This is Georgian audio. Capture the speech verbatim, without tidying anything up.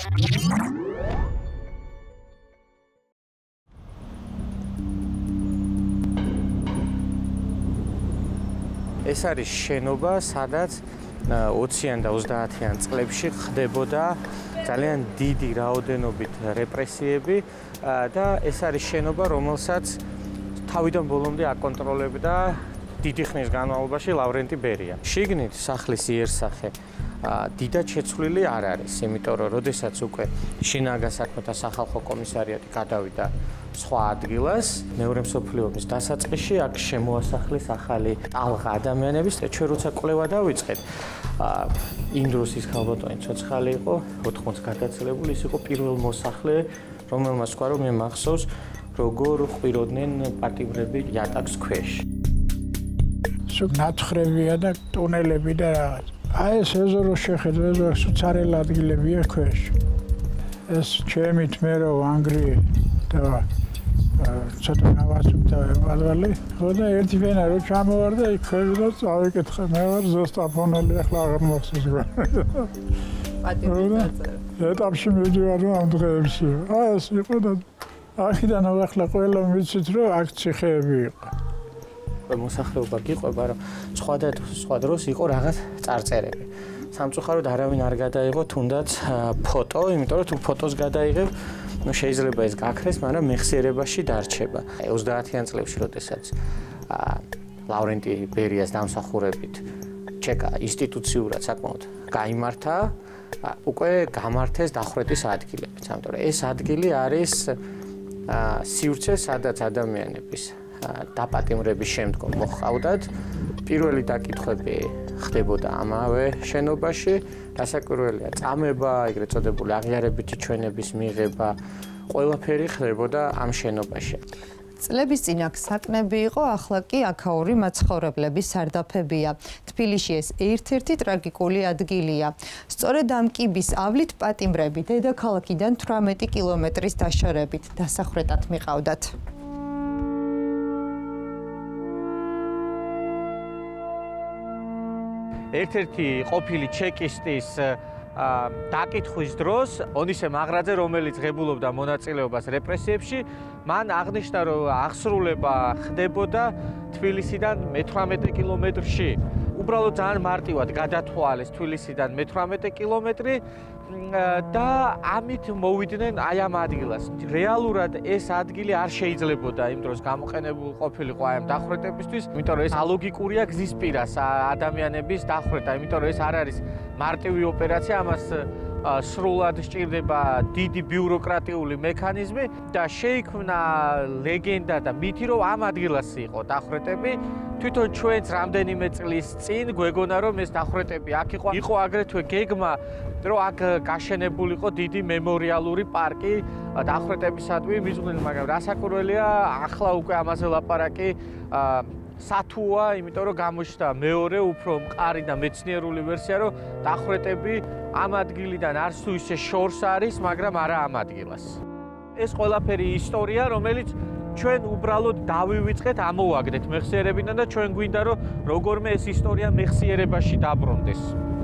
ეს არის შენობა, სადაც ოციან და ოცდაათიან წლებში ხდებოდა ძალიან დიდი რაოდენობით რეპრესიები და ეს არის შენობა, რომელსაც თავიდან ბოლომდე აკონტროლებდა დიდი ხნის განმავლობაში ლავრენტი ბერია. შიგნით სახლის იერსახე დიდად შეცვლილი არ არის, იმიტომ რომ როდესაც უკვე შინაგან საქმეთა სახალხო კომისარიატი გადავიდა სხვა ადგილას, მეორე მსოფლიო ომის დასაწყისში აქ შემოასახლეს ახალი ტალღა ადამიანების და ჩვენ როცა კვლევა დავიწყეთ, იმ დროს ის ქალბატონი ცოცხალი იყო, ოთხმოცს გადაცილებული, ის იყო პირველ მოსახლე, რომელმაც თქვა რომ მე მახსოვს, როგორ ყვიროდნენ პატიმრები იატაკს ქვეშ. სულ ნაცხრებია და ტუნელები და რაღაც. აი ეს ეზო შეხედო, ეზო სუცარელ ადგილებია ქვეშ. ეს ჩემით მე რო ანგრი და ცოტა გავაცუქდა ვაზვალი. ხო და ერთი ფენა რო ჩამოვარდა, იქ ხევიდა წავიკითხე, მე ვარ ზოსტაფონელი, ახლა აღარ მახსოვს. პატიმრები დაწერა. ეტაპში მივიდივარ ამ დღეებში. აი ეს იყო და აქედან ახლა ყველა ვიცით რომ აქ ციხეები იყო. მოსახლეობა გიყვება, რომ სხვა და სხვა დროს იყო რაღაც წარწერები. სამწუხაროდ არავინ არ გადაიღო თუნდაც ფოტო, იმიტომ რომ თუ ფოტოს გადაიღებ, ну შეიძლება ეს გაქრეს, მაგრამ მეხსიერებაში დარჩება. ოცდაათიან წლებში, როდესაც ლავრენტი ბერიას დამსახურებით ჩეკა ინსტიტუციურად საკმაოდ გაიმართა, უკვე გამართეს დახვრეტის ადგილებიც, ამიტომ ეს ადგილი არის სივრცე, სადაც ადამიანების დაპატიმრების შემდგომ მოჰყავდათ. პირველი დაკითხვები ხდებოდა ამავე შენობაში, დასაკვირველია წამება, ეგრეთ წოდებული აღიარებითი ჩვენების მიღება, ყველაფერი ხდებოდა ამ შენობაში. წლების წინ აქ საკნები იყო, ახლა კი აქაური მაცხოვრებლების სარდაფებია. თბილისში ეს ერთ-ერთი ტრაგიკული ადგილია. სწორედ ამ კიბის ავლით პატიმრები დედაქალაქიდან თვრამეტი კილომეტრის დაშორებით დასახვრეტად მიყავდათ. ერთ-ერთი ყოფილი ჩეკისტის დაკითხვის დროს ონისე მაღრაძე, რომელიც ღებულობდა მონაწილეობას რეპრესიებში, მან აღნიშნა, რომ აღსრულება ხდებოდა თბილისიდან მეთვრამეტე კილომეტრში. უბრალოდ ძალიან მარტივად გადათვალეს თბილისიდან მეთვრამეტე კილომეტრი და ამით მოვიდნენ აი ამ ადგილას. რეალურად ეს ადგილი არ შეიძლებოდა იმ დროს გამოყენებულ ყოფილიყო აი ამ დახვრეტებისთვის, იმიტომ რომ ეს ალოგიკურია გზის პირას ადამიანების დახვრეტა, იმიტომ რომ ეს არ არის მარტივი ოპერაცია, ამას სრულად სჭირდება დიდი ბიუროკრატიული მექანიზმი და შეიქმნა ლეგენდა და მითი, რომ ამ ადგილას იყო დახვრეტები. თვითონ ჩვენც რამდენიმე წლის წინ გვეგონა, რომ ეს დახვრეტები აქ იყო. იყო აგრეთვე გეგმა, რომ აქ გაშენებულიყო დიდი მემორიალური პარკი დახვრეტებისადმი მიძღვნილი, მაგრამ რასაკვირველია, ახლა უკვე ამაზე ლაპარაკი სათუა, იმიტომ რომ გამოჩნდა მეორე, უფრო მყარი და მეცნიერული ვერსია, რომ დახვრეტები ამ ადგილიდან არც თუ ისე შორს არის, მაგრამ არა ამ ადგილას. ეს ყველაფერი ისტორია, რომელიც ჩვენ უბრალოდ დავივიწყეთ, ამოვაგდეთ მეხსიერებიდან და ჩვენ გვინდა, რომ როგორმე ეს ისტორია მეხსიერებაში დაბრუნდეს.